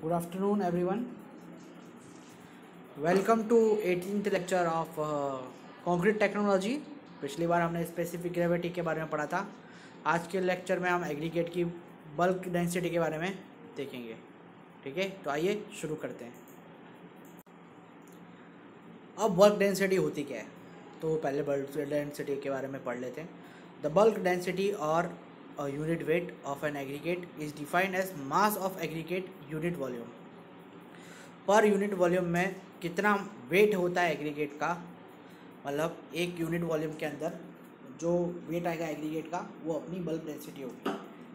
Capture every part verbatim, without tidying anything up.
Good afternoon, everyone. Welcome to eighteenth lecture of uh, concrete technology. पिछली बार हमने specific gravity के बारे में पढ़ा था. आज के लेक्चर में हम एग्रीगेट की बल्क डेंसिटी के बारे में देखेंगे. ठीक है, तो आइए शुरू करते हैं. अब बल्क डेंसिटी होती क्या है, तो पहले बल्क डेंसिटी के बारे में पढ़ लेते हैं. द बल्क डेंसिटी और unit weight of an aggregate is defined as mass of aggregate unit volume. पर यूनिट वॉल्यूम में कितना वेट होता है एग्रीगेट का, मतलब एक यूनिट वॉल्यूम के अंदर जो वेट आएगा एग्रीगेट का वो अपनी बल्क डेंसिटी होगी.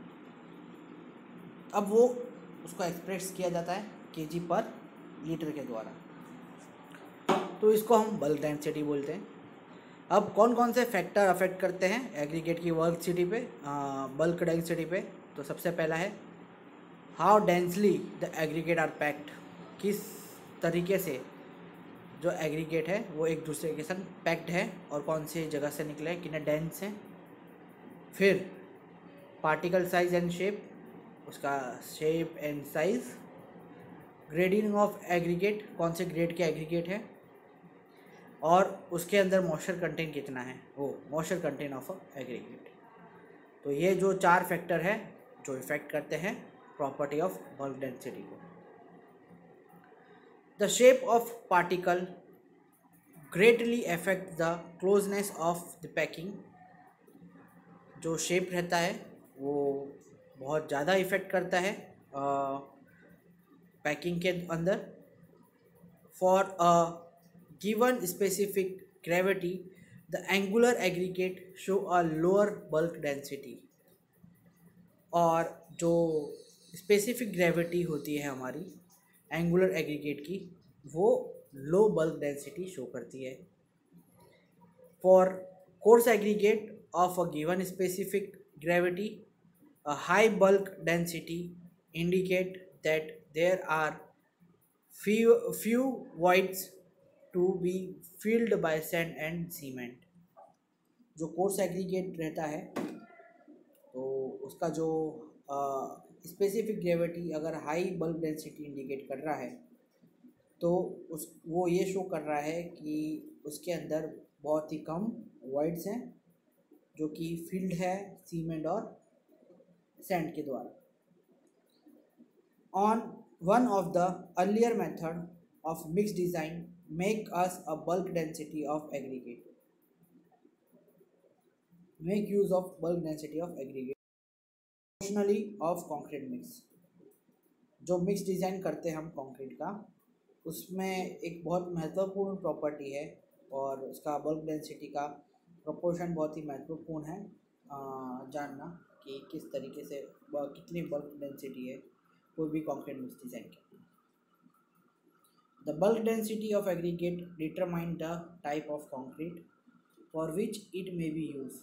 अब वो उसको एक्सप्रेस किया जाता है केजी पर लीटर के द्वारा, तो इसको हम बल्क डेंसिटी बोलते हैं. अब कौन कौन से फैक्टर अफेक्ट करते हैं एग्रीगेट की बल्क सिटी पे बल्क डेंसिटी पे. तो सबसे पहला है how densely the aggregate are packed. किस तरीके से जो एग्रीगेट है वो एक दूसरे के संग पैक्ड है और कौन सी जगह से निकले, कितने डेंस हैं. फिर पार्टिकल साइज एंड शेप, उसका shape and size. Grading of aggregate, कौन से ग्रेड के एग्रीगेट है, और उसके अंदर मॉइस्चर कंटेंट कितना है, वो मॉइस्चर कंटेंट ऑफ एग्रीगेट. तो ये जो चार फैक्टर है जो इफेक्ट करते हैं प्रॉपर्टी ऑफ बल्क डेंसिटी को. The shape of particle greatly affect the closeness of the packing. जो शेप रहता है वो बहुत ज़्यादा इफ़ेक्ट करता है पैकिंग uh, के अंदर. For a given specific gravity the angular aggregate show a lower bulk density. और जो स्पेसिफिक ग्रेविटी होती है हमारी एंगुलर एग्रीगेट की, वो लो बल्क डेंसिटी शो करती है. For coarse aggregate of a given specific gravity a high bulk density indicate that there are few few voids to be filled by sand and cement. जो coarse aggregate रहता है तो उसका जो specific uh, gravity अगर high bulk density indicate कर रहा है तो उस वो ये शो कर रहा है कि उसके अंदर बहुत ही कम वॉइड्स हैं जो कि फिल्ड है सीमेंट और सैंड के द्वारा. On one of the earlier method of mix design make us a bulk density of aggregate. Make use of bulk density of aggregate proportionally of concrete mix. जो mix design करते हैं हम concrete का, उसमें एक बहुत महत्वपूर्ण प्रॉपर्टी है और उसका बल्क डेंसिटी का प्रोपोर्शन बहुत ही महत्वपूर्ण है जानना कि किस तरीके से कितनी बल्क डेंसिटी है कोई भी कंक्रीट मिक्स डिज़ाइन के. The bulk density of aggregate determine the type of concrete for which it may be use.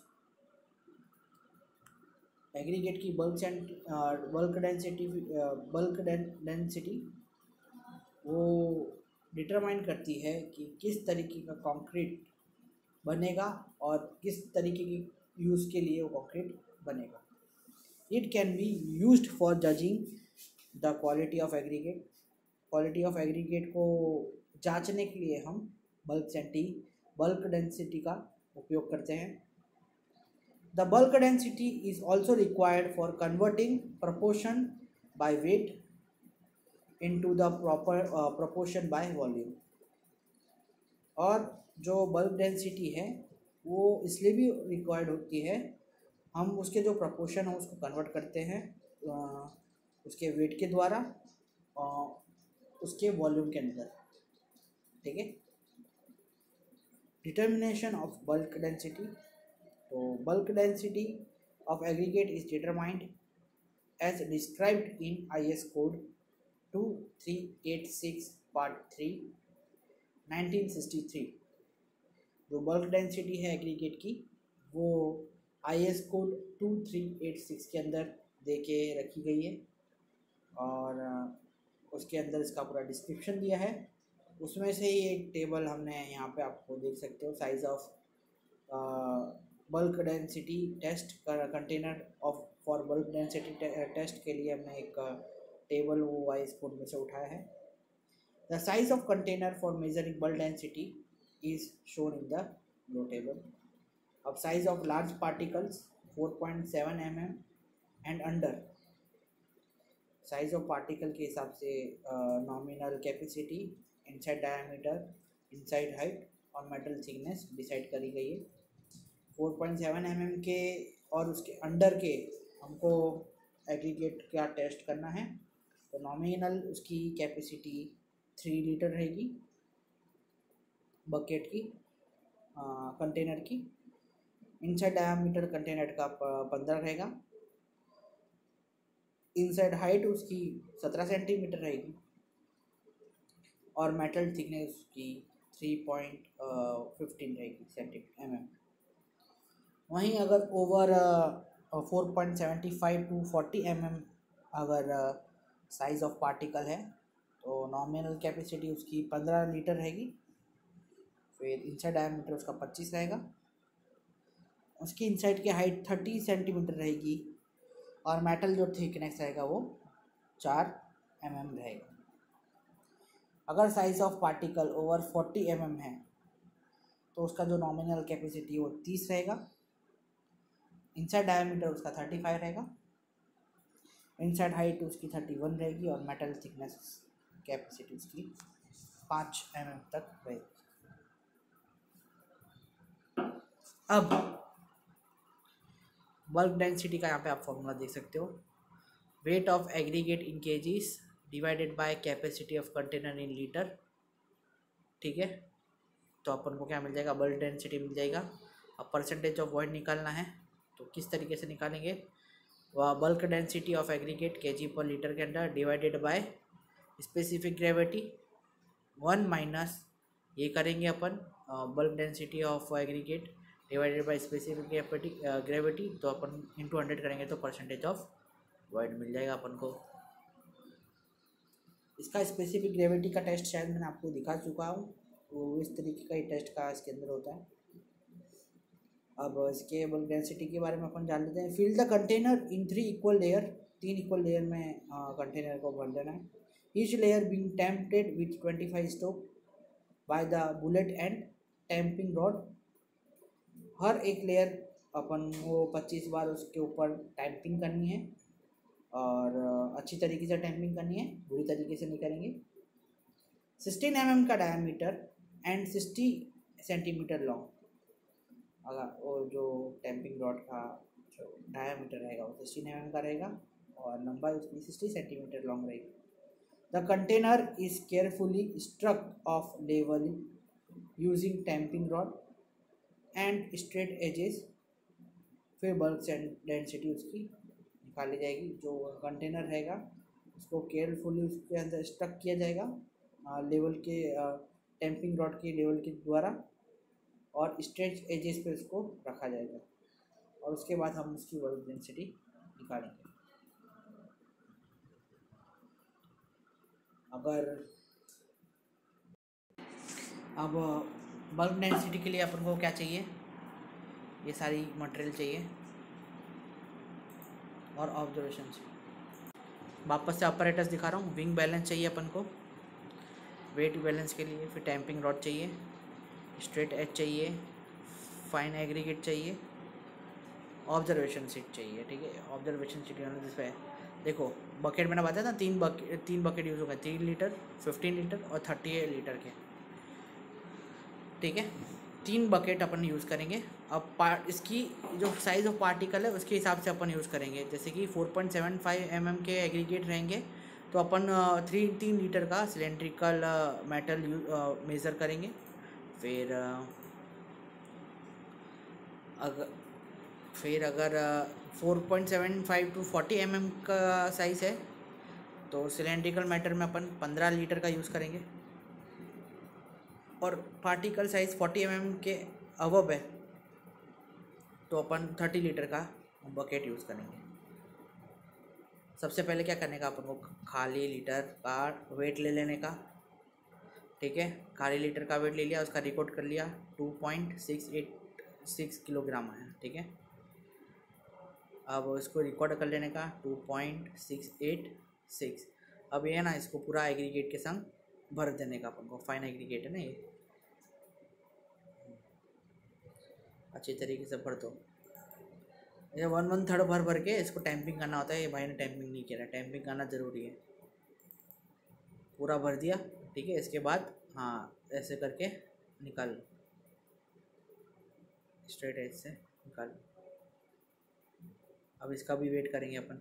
Aggregate की bulk bulk density bulk density वो डिटरमाइन करती है कि किस तरीके का कंक्रीट बनेगा और किस तरीके की यूज़ के लिए वो कंक्रीट बनेगा. It can be used for judging the quality of aggregate. Quality of aggregate को जांचने के लिए हम बल्क डेंसिटी बल्क डेंसिटी का उपयोग करते हैं. The bulk density is also required for converting proportion by weight into the proper proportion by volume. और जो बल्क डेंसिटी है वो इसलिए भी रिक्वायर्ड होती है, हम उसके जो प्रपोर्शन है उसको कन्वर्ट करते हैं uh, उसके वेट के द्वारा और उसके वॉल्यूम के अंदर. ठीक है. Determination of bulk density. तो bulk density of aggregate is determined as described in I S code two three eight six part three nineteen sixty three. जो बल्क डेंसिटी है एग्रीगेट की वो I S code two three eight six के अंदर दे के रखी गई है और उसके अंदर इसका पूरा डिस्क्रिप्शन दिया है. उसमें से ही एक टेबल हमने यहाँ पे आपको देख सकते हो. Size of bulk density test container of for bulk density test के लिए हमने एक टेबल वो वाइज कोड में से उठाया है। The size of container for measuring bulk density is shown in the low table. अब size of large particles four point seven m m and under, size of particle के हिसाब से nominal capacity, inside diameter, inside height और metal thickness decide करी गई है। Four point seven m m के और उसके अंडर के हमको एग्रीगेट का टेस्ट करना है। तो नॉमिनल उसकी कैपेसिटी थ्री लीटर रहेगी बकेट की, कंटेनर की। इनसाइड डायमीटर कंटेनर का पंद्रह रहेगा। इनसाइड हाइट उसकी सत्रह सेंटीमीटर रहेगी और मेटल थिकनेस उसकी थ्री पॉइंट फिफ्टीन रहेगी सेंटीमीटर एम एम। वहीं अगर over four point seventy five to forty m m अगर साइज़ ऑफ पार्टिकल है तो नॉमिनल कैपेसिटी उसकी पंद्रह लीटर रहेगी। फिर इनसाइड डायमीटर उसका पच्चीस रहेगा। उसकी इनसाइड की हाइट थर्टी सेंटीमीटर रहेगी और मेटल जो थिकनेस रहेगा वो चार एम एम रहेगा। अगर size of particle over forty m m है तो उसका जो नॉमिनल कैपेसिटी वो तीस रहेगा। इनसाइड डायमीटर उसका थर्टी फाइव रहेगा। इनसाइड हाइट उसकी थर्टी वन रहेगी और मेटल थिकनेस कैपेसिटी उसकी पाँच एम एम तक रहेगी। अब बल्क डेंसिटी का यहाँ पे आप फॉर्मूला देख सकते हो। Weight of aggregate in kgs divided by capacity of container in litre. ठीक है, तो अपन को क्या मिल जाएगा, बल्क डेंसिटी मिल जाएगा। अब परसेंटेज ऑफ वॉइड निकालना है तो किस तरीके से निकालेंगे, वह bulk density of aggregate kg पर लीटर के अंदर divided by specific gravity one minus ये करेंगे अपन bulk density of aggregate divided by specific gravity gravity तो अपन इंटू हंड्रेड करेंगे तो परसेंटेज ऑफ वॉइड मिल जाएगा अपन को। इसका स्पेसिफिक ग्रेविटी का टेस्ट शायद मैंने आपको दिखा चुका हूँ, वो इस तरीके का ही टेस्ट का इसके अंदर होता है। अब इसके बल्क डेंसिटी के बारे में अपन जान लेते हैं। Fill the container in three equal layer, तीन इक्वल लेयर में कंटेनर को भर देना है। Each layer being tamped with twenty five stroke by the bullet and tamping rod. हर एक लेयर अपन वो पच्चीस बार उसके ऊपर टैम्पिंग करनी है और अच्छी तरीके से टैम्पिंग करनी है, बुरी तरीके से नहीं करेंगे। सिक्सटीन एम एम का diameter and sixty centimetre long. अगर वो जो टैम्पिंग रॉड का जो डायमीटर रहेगा वो सिक्सटीन एम एम का रहेगा और लंबाई उसकी सिक्सटी सेंटीमीटर लॉन्ग रहेगी। The container is carefully struck off level using tamping rod and straight edges. फिर बल्क डेंसिटी उसकी निकाली जाएगी। जो कंटेनर रहेगा उसको केयरफुली उसके अंदर स्ट्रक किया जाएगा लेवल के टैम्पिंग रॉड के लेवल के द्वारा और स्ट्रेच एजेस पे उसको रखा जाएगा और उसके बाद हम उसकी बल्क डेंसिटी निकालेंगे। अगर अब बल्क डेंसिटी के लिए अपन को क्या चाहिए, ये सारी मटेरियल चाहिए और ऑब्जर्वेशन चाहिए। वापस से ऑपरेटर्स दिखा रहा हूँ। विंग बैलेंस चाहिए अपन को वेट बैलेंस के लिए, फिर टैम्पिंग रॉड चाहिए, स्ट्रेट एज चाहिए, फाइन एग्रीगेट चाहिए, ऑब्जर्वेशन सीट चाहिए। ठीक है, ऑब्जर्वेशन सीट जिस पे देखो बकेट मैंने बताया था तीन बकेट तीन बकेट यूज़ हो गए, तीन लीटर, फिफ्टीन लीटर और थर्टी एट लीटर के। ठीक है, तीन बकेट अपन यूज़ करेंगे। अब पार्ट इसकी जो साइज़ ऑफ पार्टिकल है उसके हिसाब से अपन यूज़ करेंगे। जैसे कि four point seven five m m के एग्रीगेट रहेंगे तो अपन थ्री तीन लीटर का सिलेंड्रिकल मेटल मेज़र करेंगे। फिर अगर फिर अगर four point seven five to forty m m का साइज़ है तो सिलेंड्रिकल मेटल में अपन पंद्रह लीटर का यूज़ करेंगे और particle size forty m m के अबव है तो अपन थर्टी लीटर का बकेट यूज़ करेंगे। सबसे पहले क्या करने का, अपन को खाली लीटर का वेट ले लेने का। ठीक है, खाली लीटर का वेट ले लिया, उसका रिकॉर्ड कर लिया, two point six eight six kilogram है। ठीक है, अब इसको रिकॉर्ड कर लेने का two point six eight six. अब ये है ना, इसको पूरा एग्रीगेट के संग भर देने का अपन को, फाइन एग्रीगेट है ना ये, अच्छी तरीके से भर दो। ये वन वन थर्ड भर भर के इसको टैंपिंग करना होता है। ये भाई ने टैंपिंग नहीं किया, टैंपिंग करना ज़रूरी है। पूरा भर दिया, ठीक है। इसके बाद हाँ ऐसे करके निकाल लो, स्ट्रेट एज से निकाल लो। अब इसका भी वेट करेंगे अपन,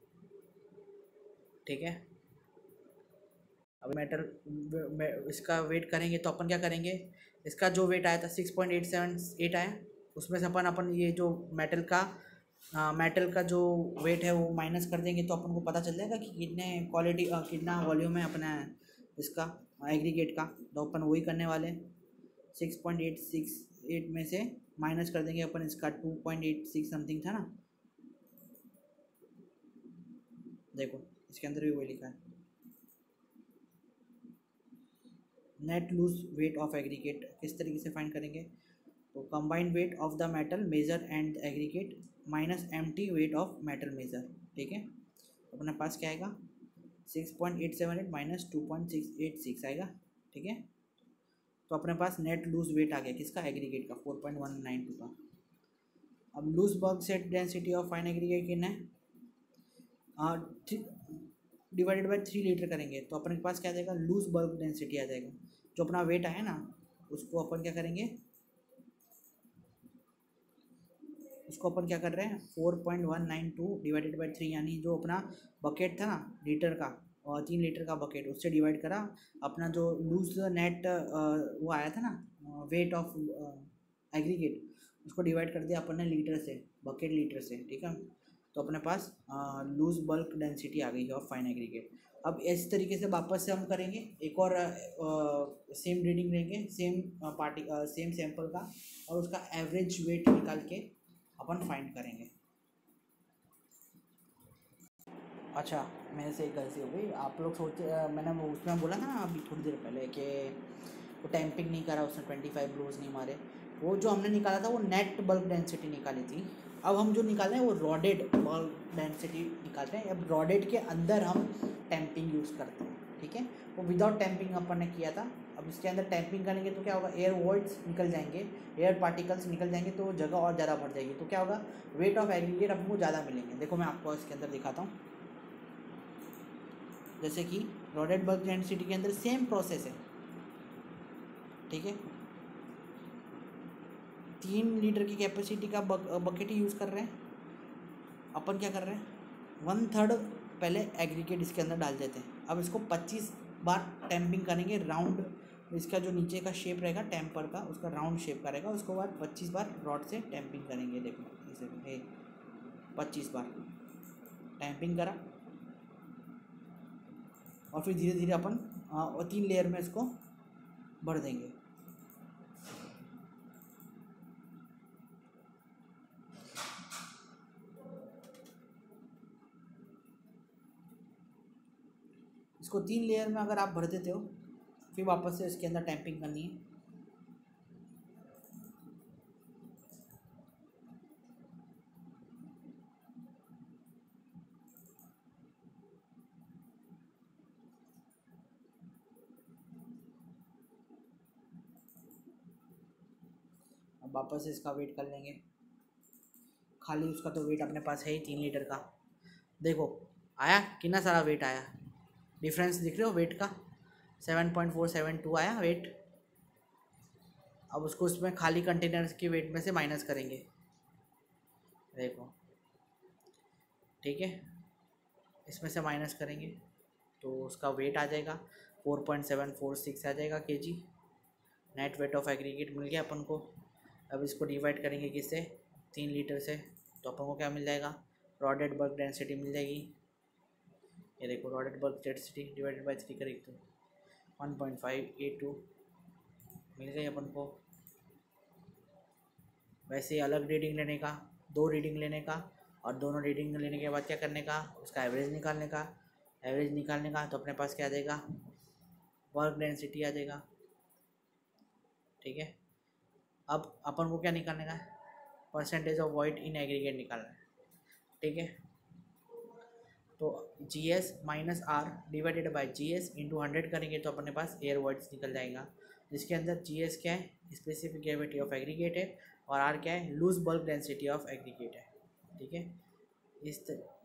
ठीक है। अब मेटल इसका वेट करेंगे तो अपन क्या करेंगे, इसका जो वेट आया था six point eight seven eight आया, उसमें से अपन अपन ये जो मेटल का आ, मेटल का जो वेट है वो माइनस कर देंगे, तो अपन को पता चल जाएगा कि कितने क्वालिटी कितना वॉल्यूम है अपना इसका एग्रीगेट का। तो अपन वही करने वाले, six point eight six eight में से माइनस कर देंगे अपन इसका two point eight six something था ना, देखो इसके अंदर भी वही लिखा है। Net loose weight of aggregate किस तरीके से फाइंड करेंगे, तो combined weight of the metal measure and aggregate minus empty weight of metal measure, ठीक है। अपने पास क्या आएगा, six point eight seven eight minus two point six eight six आएगा, ठीक है। तो अपने पास नेट लूज वेट आ गया किसका, एग्रीगेट का, four point one nine two का। अब loose bulk set density of fine aggregate कितना है, डिवाइडेड बाई थ्री लीटर करेंगे तो अपने पास क्या आ जाएगा, लूज बल्क डेंसिटी आ जाएगा। जो अपना वेट आया ना उसको अपन क्या करेंगे, उसको अपन क्या कर रहे हैं, four point one nine two divided by three, यानी जो अपना बकेट था ना लीटर का, और तीन लीटर का बकेट, उससे डिवाइड करा अपना जो लूज नेट वो आया था ना वेट ऑफ एग्रीगेट, उसको डिवाइड कर दिया अपन ने लीटर से, बकेट लीटर से, ठीक है। तो अपने पास लूज बल्क डेंसिटी आ गई है ऑफ फाइन एग्रीगेट। अब इस तरीके से वापस से हम करेंगे, एक और सेम रीडिंग लेंगे, सेम पार्टी सेम सैंपल का, और उसका एवरेज वेट निकाल के अपन फाइंड करेंगे। अच्छा मेरे से एक गलती हो गई, आप लोग सोचते, मैंने वो उसमें बोला ना अभी थोड़ी देर पहले कि वो टैंपिंग नहीं करा, उसने ट्वेंटी फाइव ब्लोज नहीं मारे। वो जो हमने निकाला था वो नेट बल्क डेंसिटी निकाली थी। अब हम जो निकाल रहे हैं वो रॉडेड बल्क डेंसिटी निकालते हैं। अब रॉडेड के अंदर हम टैंपिंग यूज़ करते हैं, ठीक है। वो विदाउट टैंपिंग अपन ने किया था। अब इसके अंदर टैंपिंग करेंगे तो क्या होगा, एयर वॉइड्स निकल जाएंगे, एयर पार्टिकल्स निकल जाएंगे, तो जगह और ज़्यादा बढ़ जाएगी। तो क्या होगा, वेट ऑफ एग्रीगेट आपको ज़्यादा मिलेंगे। देखो मैं आपको इसके अंदर दिखाता हूँ, जैसे कि रॉडेड बल्क डेंसिटी के अंदर सेम प्रोसेस है, ठीक है। तीन लीटर की कैपेसिटी का बक, बकेट ही यूज़ कर रहे हैं अपन। क्या कर रहे हैं, वन थर्ड पहले एग्रीगेट इसके अंदर डाल देते हैं। अब इसको पच्चीस बार टैंपिंग करेंगे, राउंड इसका जो नीचे का शेप रहेगा टैंपर का, उसका राउंड शेप का रहेगा। उसके बाद पच्चीस बार रॉड से टैंपिंग करेंगे। देखो इसे पच्चीस बार टैंपिंग करा, और फिर धीरे धीरे अपन और तीन लेयर में इसको भर देंगे। इसको तीन लेयर में अगर आप भर देते हो, फिर वापस से इसके अंदर टैंपिंग करनी है। अब वापस से इसका वेट कर लेंगे, खाली उसका तो वेट अपने पास है ही तीन लीटर का। देखो आया कितना सारा वेट आया, डिफरेंस दिख रहे हो वेट का, seven point four seven two आया वेट। अब उसको उसमें खाली कंटेनर्स के वेट में से माइनस करेंगे, देखो ठीक है, इसमें से माइनस करेंगे तो उसका वेट आ जाएगा four point seven four six आ जाएगा KG. Net weight of aggregate मिल गया अपन को। अब इसको डिवाइड करेंगे किससे, तीन लीटर से, तो अपन को क्या मिल जाएगा, रॉडेड बल्क डेंसिटी मिल जाएगी। ये देखो rodded bulk density divided by three करेंगे तो one point five eight two मिल गई अपन को। वैसे ही अलग रीडिंग लेने का, दो रीडिंग लेने का, और दोनों रीडिंग लेने के बाद क्या करने का, उसका एवरेज निकालने का। एवरेज निकालने का तो अपने पास क्या आ जाएगा, वर्क डेंसिटी आ जाएगा, ठीक है। अब अपन को क्या निकालने का है, percentage of void in aggregate निकालना है, ठीक है। तो G S minus R divided by G S into hundred करेंगे तो अपने पास एयर वॉइड्स निकल जाएगा, जिसके अंदर जी एस क्या है, स्पेसिफिक ग्रेविटी ऑफ एग्रीगेट है, और आर क्या है, loose bulk density of aggregate है। ठीक है, इस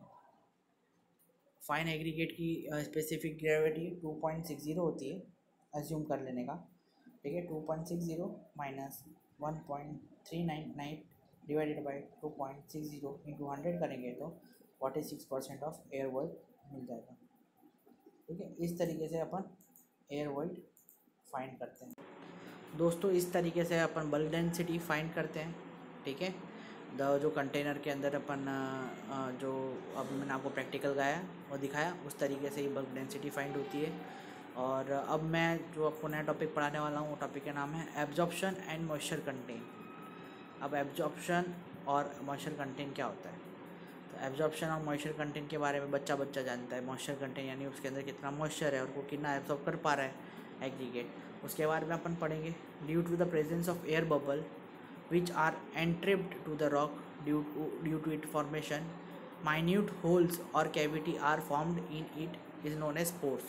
फाइन एग्रीगेट की specific gravity two point six zero होती है, एज्यूम कर लेने का। ठीक है, two point six zero minus one point three nine nine divided by two point six zero into hundred करेंगे तो forty six percent of air void मिल जाएगा। ठीक है, इस तरीके से अपन एयर वॉइड फाइंड करते हैं दोस्तों। इस तरीके से अपन बल्क डेंसिटी फाइंड करते हैं। ठीक है, द जो कंटेनर के अंदर अपन जो अब मैंने आपको प्रैक्टिकल गाया और दिखाया उस तरीके से ही बल्क डेंसिटी फाइंड होती है। और अब मैं जो आपको नया टॉपिक पढ़ाने वाला हूँ वो टॉपिक का नाम है एब्जॉर्प्शन एंड मॉइस्चर कंटेंट। अब एब्जॉर्प्शन और मॉइस्चर कंटेंट क्या होता है, तो एब्जॉर्प्शन और मॉइस्चर कंटेंट के बारे में बच्चा बच्चा जानता है। मॉइस्चर कंटेंट यानी उसके अंदर कितना मॉइस्चर है और वो कितना एब्जॉर्ब कर पा रहा है एग्रीगेट, उसके बारे में अपन पढ़ेंगे। Due to the presence of air bubble which are entrapped to the rock due to, due to its formation, minute holes or cavity are formed in it is known as pores।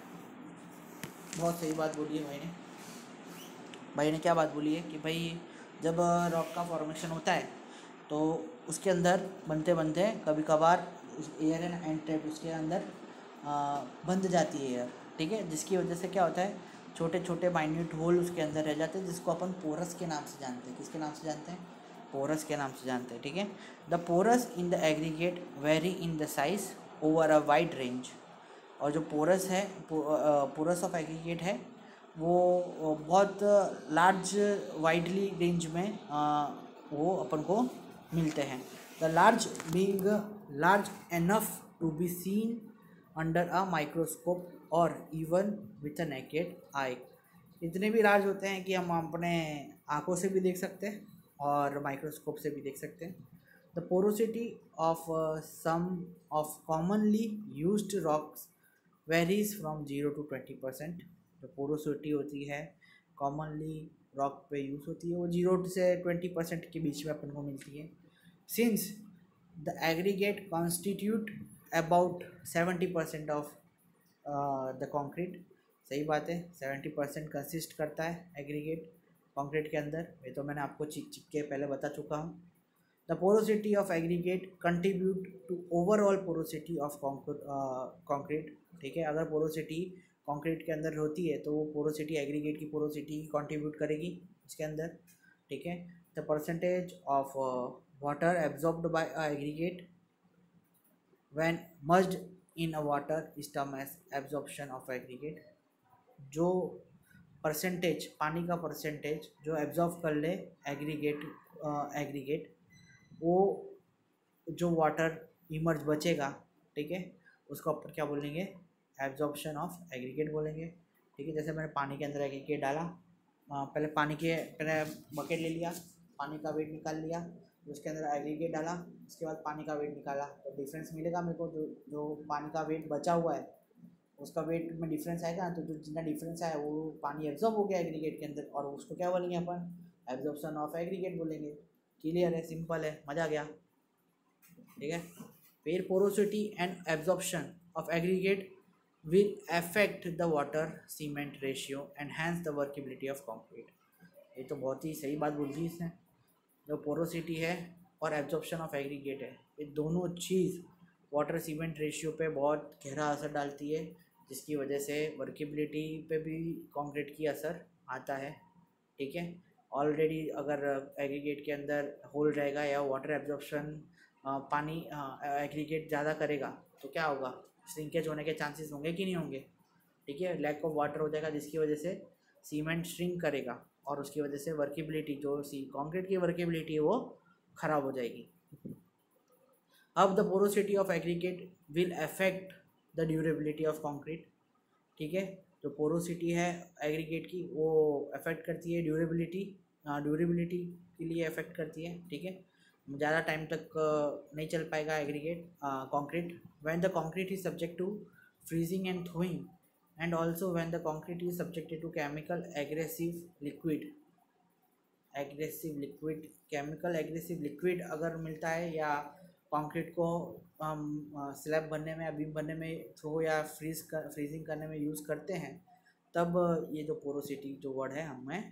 बहुत सही बात बोली है भाई ने। भाई ने क्या बात बोली है कि भाई जब रॉक का फॉर्मेशन होता है तो उसके अंदर बनते बनते कभी कभार एयर एंड एंट्रैप उसके अंदर बंध जाती है एयर। ठीक है, जिसकी वजह से क्या होता है, छोटे छोटे माइन्यूट होल उसके अंदर रह जाते हैं, जिसको अपन पोरस के नाम से जानते हैं। किसके नाम से जानते हैं, पोरस के नाम से जानते हैं। ठीक है, the pores in the aggregate vary in the size over a wide range. और जो पोरस है, पोरस ऑफ एग्रीगेट है, वो बहुत लार्ज वाइडली रेंज में वो अपन को मिलते हैं। The large being large enough to be seen under a microscope और even with a naked eye. इतने भी लार्ज होते हैं कि हम अपने आँखों से भी देख सकते हैं और माइक्रोस्कोप से भी देख सकते हैं। The porosity of some of commonly used rocks varies from zero to twenty percent. जो पोरोसिटी होती है कॉमनली रॉक पे यूज़ होती है वो जीरो से ट्वेंटी परसेंट के बीच में अपन को मिलती है। Since the aggregate constitute about seventy percent of the concrete. सही बात है, सेवेंटी परसेंट कंसिस्ट करता है एग्रीगेट कंक्रीट के अंदर, ये तो मैंने आपको चिक चिक के पहले बता चुका हूँ। The porosity of aggregate contribute to overall porosity of concrete. ठीक है, अगर पोरोसिटी कंक्रीट के अंदर होती है तो वो पोरोसिटी एग्रीगेट की पोरोसिटी कंट्रीब्यूट करेगी इसके अंदर। ठीक है, the percentage of water absorbed by aggregate when merged in a water is term as absorption of aggregate. जो परसेंटेज पानी का परसेंटेज जो एब्जॉर्ब कर ले एग्रीगेट एग्रीगेट वो जो वाटर इमर्ज बचेगा, ठीक है, उसको अपन क्या बोलेंगे, एब्जॉर्प्शन ऑफ एग्रीगेट बोलेंगे। ठीक है, जैसे मैंने पानी के अंदर एग्रीगेट डाला, पहले पानी के पहले बकेट ले लिया, पानी का वेट निकाल लिया, उसके अंदर एग्रीगेट डाला, उसके बाद पानी का वेट निकाला, तो डिफरेंस मिलेगा मेरे को। जो जो पानी का वेट बचा हुआ है उसका वेट में डिफरेंस आएगा, तो जो जितना डिफरेंस आया वो पानी एब्जॉर्ब हो गया एग्रीगेट के अंदर, और उसको क्या बोलेंगे अपन, एब्जॉर्प्शन ऑफ एग्रीगेट बोलेंगे। क्लियर है, सिंपल है, मज़ा आ गया। ठीक है, फिर porosity and absorption of aggregate will affect the water cement ratio and hence the workability of concrete. ये तो बहुत ही सही बात बोल दी इसने। जो पोरोसिटी है और एब्जॉर्प्शन ऑफ एग्रीगेट है, ये दोनों चीज़ वाटर सीमेंट रेशियो पे बहुत गहरा असर डालती है, जिसकी वजह से वर्केबिलिटी पे भी कंक्रीट की असर आता है। ठीक है, ऑलरेडी अगर एग्रीगेट के अंदर होल रहेगा या वाटर एब्जॉर्प्शन पानी एग्रीगेट ज़्यादा करेगा तो क्या होगा, श्रिंकेज होने के चांसेस होंगे कि नहीं होंगे। ठीक है, लैक ऑफ वाटर हो जाएगा, जिसकी वजह से सीमेंट श्रिंक करेगा और उसकी वजह से वर्केबिलिटी जो सी कंक्रीट की वर्केबिलिटी है वो ख़राब हो जाएगी। अब the porosity of aggregate will affect the durability of concrete. ठीक है, जो पोरोसिटी है एग्रीगेट की वो अफेक्ट करती है ड्यूरेबिलिटी, ड्यूरेबिलिटी के लिए अफेक्ट करती है। ठीक है, ज़्यादा टाइम तक नहीं चल पाएगा aggregate concrete when the concrete is subject to freezing and thawing, and also when the concrete is subjected to chemical aggressive liquid aggressive liquid chemical aggressive liquid अगर मिलता है या कंक्रीट को हम स्लैब बनने में या बीम बनने में थ्रो या फ्रीज कर फ्रीजिंग करने में यूज़ करते हैं, तब ये जो पोरोसिटी जो वर्ड है हमें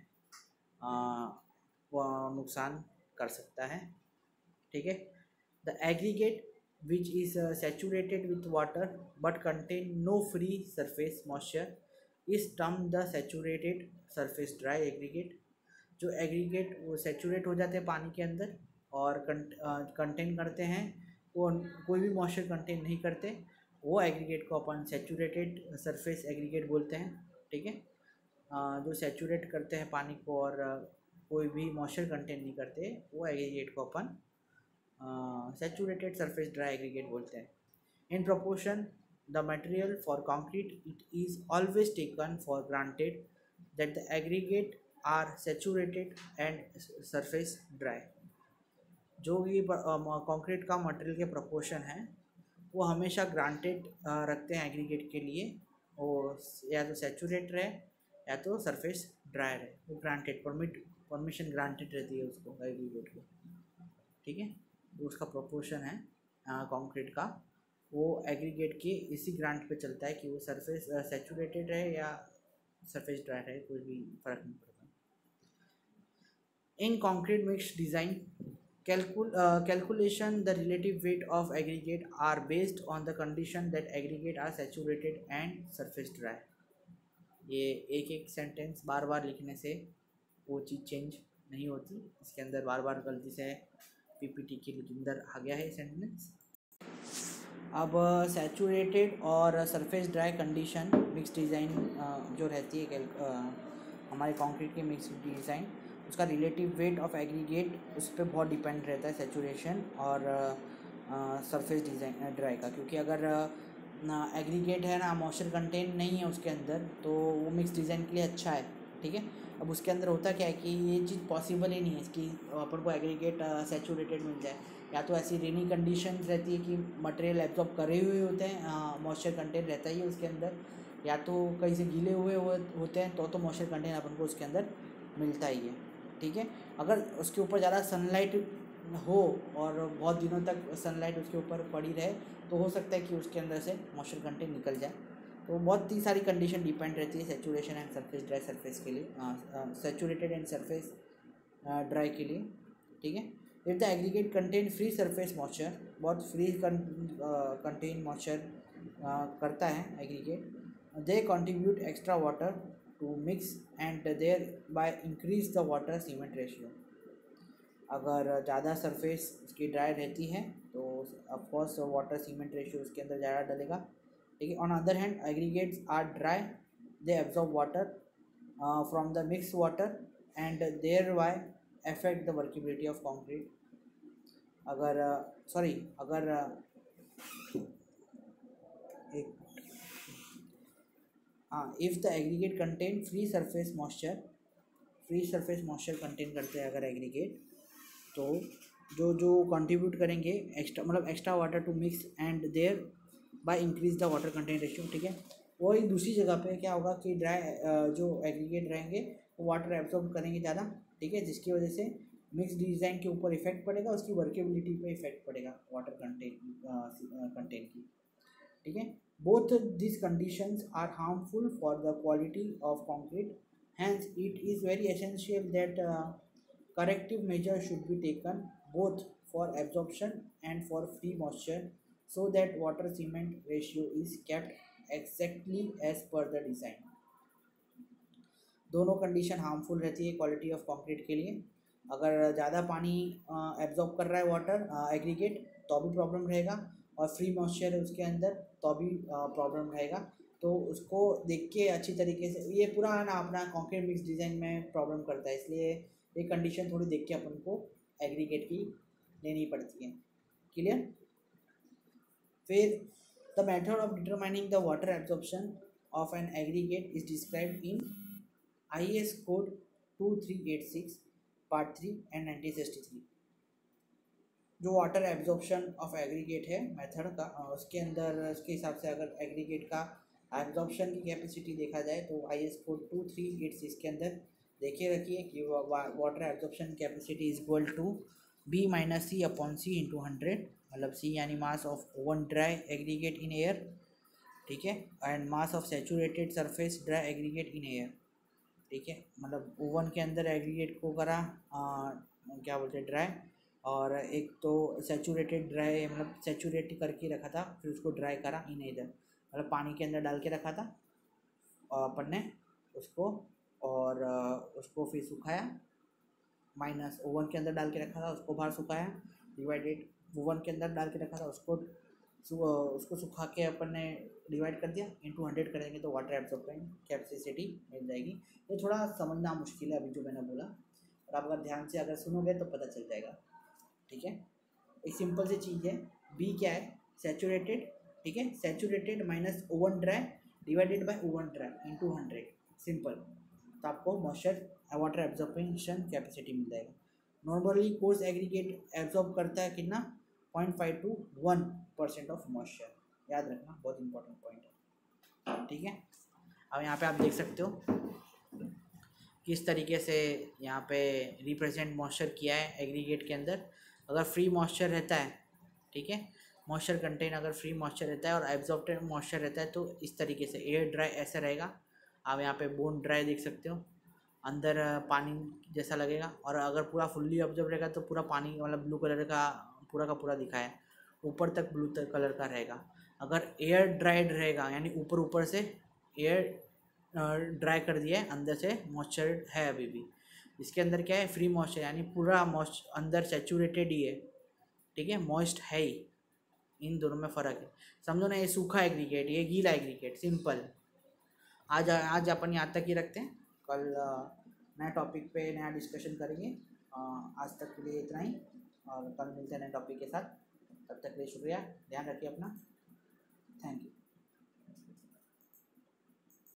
वो नुकसान कर सकता है। ठीक है। The aggregate which is saturated with water but contain no free surface moisture is term the saturated surface dry aggregate. जो एग्रीगेट वो सैचुरेट हो जाते हैं पानी के अंदर और कंटेन करते हैं, वो कोई भी मॉइस्चर कंटेन नहीं करते, वो एग्रीगेट को अपन सैचुरेटेड सरफेस एग्रीगेट बोलते हैं। ठीक है। जो सैचुरेट करते हैं पानी को और कोई भी मॉइस्चर कंटेन नहीं करते, वो एग्रीगेट को अपन सैचुरेटेड सरफेस ड्राई एग्रीगेट बोलते हैं। In proportion the material for concrete it is always taken for granted that the aggregate are saturated and surface dry. जो भी कंक्रीट का मटेरियल के प्रोपोर्शन है वो हमेशा ग्रांटेड रखते हैं एग्रीगेट के लिए, वो या तो सैचुरेट रहे या तो सरफेस ड्राई रहे, वो ग्रांटेड परमिट परमिशन ग्रांटेड रहती है उसको एग्रीगेट को। ठीक है। तो उसका प्रोपोर्शन है कंक्रीट का, वो एग्रीगेट के इसी ग्रांट पे चलता है कि वो सरफेस सैचुरेटेड रहे या सरफेस ड्राई रहे, कोई भी फर्क नहीं पड़ता। In concrete mix design Calcul, uh, calculation the relative weight of aggregate are based on the condition that aggregate are saturated and surface dry। ये एक एक सेंटेंस बार बार लिखने से वो चीज़ चेंज नहीं होती, इसके अंदर बार बार गलती से पीपीटी के अंदर आ गया है सेंटेंस। अब सैचुरेटेड और surface dry condition mix design जो रहती है हमारे कंक्रीट के मिक्स डिज़ाइन, उसका रिलेटिव वेट ऑफ एग्रीगेट उस पर बहुत डिपेंड रहता है सैचुरेशन और सरफेस डिज़ाइन ड्राई का। क्योंकि अगर एग्रीगेट है ना, मॉइस्चर कंटेन नहीं है उसके अंदर, तो वो मिक्स डिज़ाइन के लिए अच्छा है। ठीक है। अब उसके अंदर होता क्या है कि ये चीज़ पॉसिबल ही नहीं है कि अपन को एग्रीगेट सैचुरेटेड मिल जाए, या तो ऐसी रेनी कंडीशन रहती है कि मटेरियल एब्जॉर्ब करे हुए होते हैं, मॉइस्चर कंटेन रहता ही है उसके अंदर, या तो कहीं से गीले हुए होते हैं तो तो मॉइस्चर कंटेन अपन को उसके अंदर मिलता ही है। ठीक है। अगर उसके ऊपर ज़्यादा सनलाइट हो और बहुत दिनों तक सनलाइट उसके ऊपर पड़ी रहे तो हो सकता है कि उसके अंदर से मॉइस्चर कंटेंट निकल जाए। तो बहुत ही सारी कंडीशन डिपेंड रहती है saturation and surface dry surface के लिए, सैचुरेटेड एंड सरफेस ड्राई के लिए। ठीक है। If the aggregate contain free surface moisture, बहुत फ्री कंटेन मॉइस्चर करता है aggregate, they contribute extra water to mix and thereby increase the water cement ratio। अगर ज़्यादा सरफेस उसकी ड्राई रहती है तो ऑफकोर्स वाटर सीमेंट रेशियो उसके अंदर ज़्यादा डलेगा। ठीक है। On other hand aggregates are dry, they absorb water from the mix water and thereby affect the workability of concrete. अगर सॉरी uh, अगर uh, एक हाँ, if the aggregate contain free surface moisture, free surface moisture contain करते हैं अगर aggregate, तो जो जो कंट्रीब्यूट करेंगे एक्स्ट्रा मतलब extra water to mix and thereby increase the water content ratio. ठीक है। वही दूसरी जगह पे क्या होगा कि ड्राई जो एग्रीगेट रहेंगे वो वाटर एब्जॉर्ब करेंगे ज़्यादा। ठीक है। जिसकी वजह से मिक्स डिज़ाइन के ऊपर इफेक्ट पड़ेगा, उसकी वर्केबिलिटी पे इफेक्ट पड़ेगा वाटर कंटेंट कंटेंट की। ठीक है। Both these conditions are harmful for the quality of concrete. Hence, it is very essential that uh, corrective measures should be taken both for absorption and for free moisture, so that water cement ratio is kept exactly as per the design। दोनों condition harmful रहती है quality of concrete के लिए। अगर ज़्यादा पानी absorb कर रहा है वाटर एग्रीगेट तो भी प्रॉब्लम रहेगा, और फ्री मॉइस्चर है उसके अंदर तो भी प्रॉब्लम रहेगा। तो उसको देख के अच्छी तरीके से, ये पूरा है ना अपना कंक्रीट मिक्स डिज़ाइन में प्रॉब्लम करता है, इसलिए ये कंडीशन थोड़ी देख के अपन को एग्रीगेट की लेनी पड़ती है। क्लियर। फिर the method of determining the water absorption of an aggregate is described in I S code two three eight six part three and nineteen sixty three. जो वाटर एब्जॉर्प्शन ऑफ एग्रीगेट है method का, उसके अंदर उसके हिसाब से अगर aggregate का एब्जॉर्प्शन की कैपेसिटी देखा जाए तो I S code two three eight six के अंदर देखिए रखिए कि water absorption capacity is equal to B minus C upon C into hundred मतलब सी यानी mass of oven dry aggregate in air, ठीक है, and mass of saturated surface dry aggregate in air, ठीक है, मतलब ओवन के अंदर aggregate को करा आ, क्या बोलते हैं ड्राई, और एक तो सेचूरेटेड ड्राई मतलब सेचूरेट करके रखा था, फिर उसको ड्राई करा इन इधर, मतलब पानी के अंदर डाल के रखा था अपन ने उसको, और उसको फिर सुखाया, माइनस ओवन के अंदर डाल के रखा था उसको बाहर सुखाया, डिवाइडेड ओवन के अंदर डाल के रखा था उसको उसको सुखा के अपन ने डिवाइड कर दिया, इंटू हंड्रेड करेंगे तो वाटर एब्जॉर्बिंग कैपेसिटी मिल जाएगी। ये थोड़ा समझना मुश्किल है अभी जो मैंने बोला, और आप अगर ध्यान से अगर सुनोगे तो पता चल जाएगा, ठीक है। एक सिंपल सी चीज़ है, बी क्या है सेचूरेटेड, ठीक है, saturated minus oven dry divided by oven dry into hundred, simple, तो आपको मॉइस्चर वाटर एब्जॉर्प्शन कैपेसिटी मिल जाएगा। नॉर्मली कोर्स एग्रीगेट एब्जॉर्ब करता है कितना, point five to one percent of moisture, याद रखना बहुत इंपॉर्टेंट पॉइंट है, ठीक है। अब यहाँ पे आप देख सकते हो किस तरीके से यहाँ पे रिप्रेजेंट मॉइस्चर किया है एग्रीगेट के अंदर। अगर फ्री मॉइस्चर रहता है, ठीक है, मॉइस्चर कंटेन अगर फ्री मॉइस्चर रहता है और एब्जॉर्ब्ड मॉइस्चर रहता है तो इस तरीके से एयर ड्राई ऐसा रहेगा। आप यहाँ पे बोन ड्राई देख सकते हो, अंदर पानी जैसा लगेगा, और अगर पूरा फुल्ली ऑब्जर्व रहेगा तो पूरा पानी मतलब ब्लू कलर का पूरा का पूरा दिखा है, ऊपर तक ब्लू कलर का रहेगा। अगर एयर ड्राइड रहेगा यानी ऊपर ऊपर से एयर ड्राई कर दिया है, अंदर से मॉइस्चर है अभी भी, इसके अंदर क्या है फ्री मॉइस्चर यानी पूरा मॉइस्चर अंदर सेचूरेटेड ही है, ठीक है, मॉइस्ट है ही। इन दोनों में फ़र्क है, समझो ना, ये सूखा एग्रीगेट, ये गीला एग्रीगेट, सिंपल। आज आज अपन यहाँ तक ही रखते हैं, कल नए टॉपिक पे नया डिस्कशन करेंगे। आज तक के लिए इतना ही, और कल मिलते हैं नए टॉपिक के साथ। तब तक के लिए शुक्रिया, ध्यान रखिए अपना, थैंक यू।